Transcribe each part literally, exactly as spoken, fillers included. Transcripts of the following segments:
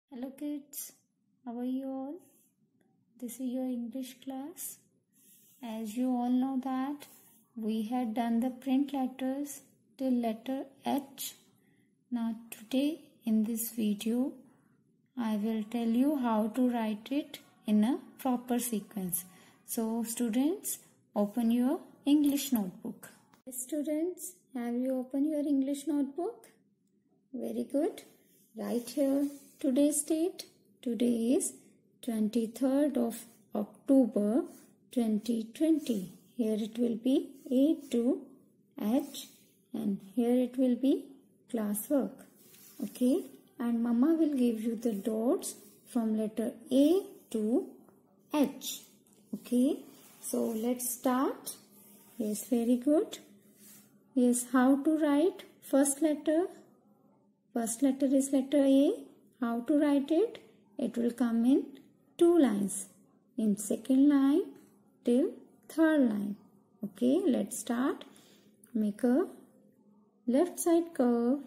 Hello kids, how are you all? This is your English class. As you all know that we had done the print letters till letter H. Now today in this video I will tell you how to write it in a proper sequence. So students, open your English notebook. Students, have you opened your English notebook? Very good. Write here today's date. Today is twenty-third of October twenty twenty. Here it will be A to H and here it will be classwork. Okay, and Mama will give you the dots from letter A to H. Okay, so let's start. Yes, very good. Yes, how to write first letter? First letter is letter A. How to write it? It will come in two lines. In second line till third line. Okay, let's start. Make a left side curve.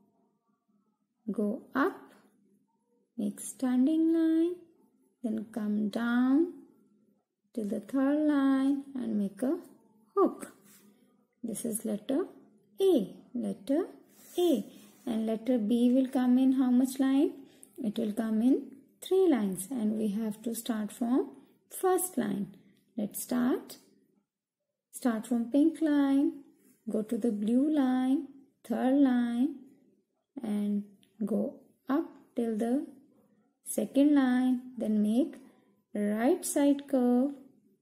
Go up. Make standing line. Then come down till the third line and make a hook. This is letter A. Letter A. And letter B will come in how much line? It will come in three lines and we have to start from first line. Let's start. Start from pink line, go to the blue line, third line and go up till the second line. Then make right side curve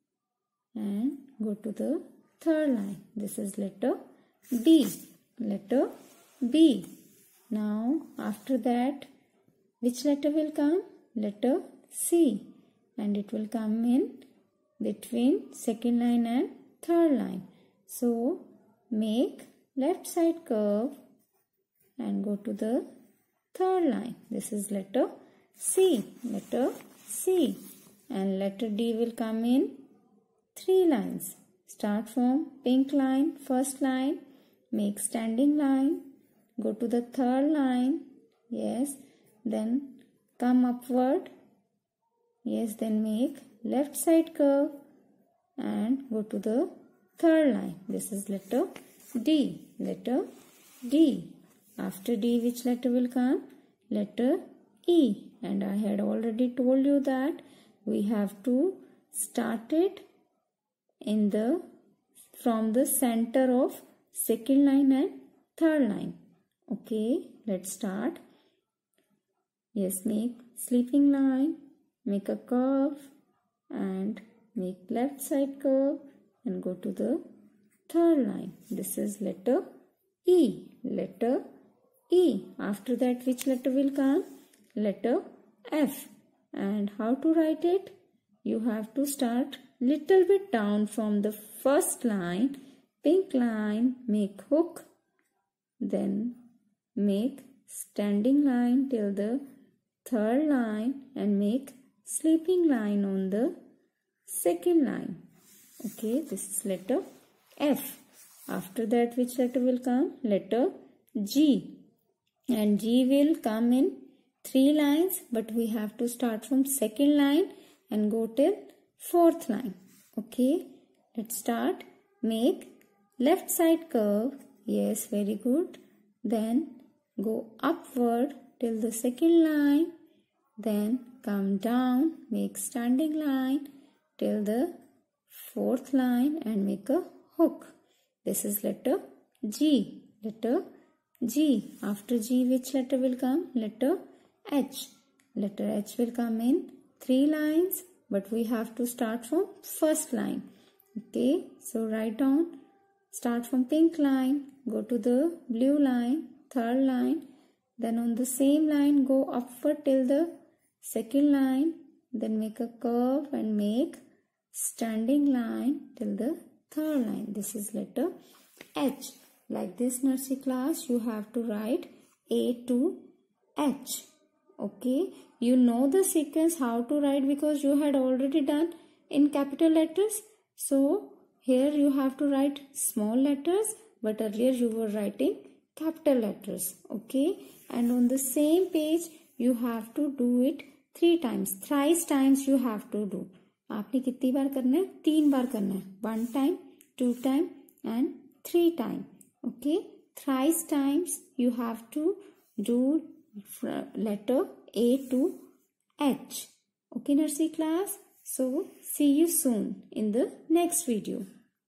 and go to the third line. This is letter B. Letter B. Now after that which letter will come? Letter C, and it will come in between second line and third line. So make left side curve and go to the third line. This is letter C. Letter C. And letter D will come in three lines. Start from pink line, first line, make standing line. Go to the third line, yes, then come upward, yes, then make left side curve and go to the third line. This is letter D, letter D. After D, which letter will come? Letter E. And I had already told you that we have to start it in the, from the center of second line and third line. Okay, let's start. Yes, make sleeping line, make a curve and make left side curve and go to the third line. This is letter E. Letter E. After that, which letter will come? Letter F. And how to write it? You have to start little bit down from the first line, pink line, make hook, then make standing line till the third line and make sleeping line on the second line. Okay, this is letter F. After that, which letter will come? Letter G. And G will come in three lines, but we have to start from second line and go till fourth line. Okay, let's start. Make left side curve. Yes, very good. Then go upward till the second line, then come down, make standing line till the fourth line and make a hook. This is letter G. Letter G. After G, which letter will come? Letter H. Letter H will come in three lines, but we have to start from first line. Okay, so write down. Start from pink line, go to the blue line, third line, then on the same line go upward till the second line, then make a curve and make standing line till the third line. This is letter H. Like this nursery class, you have to write A to H. Okay, you know the sequence how to write because you had already done in capital letters. So here you have to write small letters, but earlier you were writing capital letters. Okay, and on the same page you have to do it three times. Thrice times you have to do. आपने कितनी बार करना है? तीन बार करना है. One time, two time and three time. Okay. Thrice times you have to do letter A to H. Okay, nursery class. So see you soon in the next video.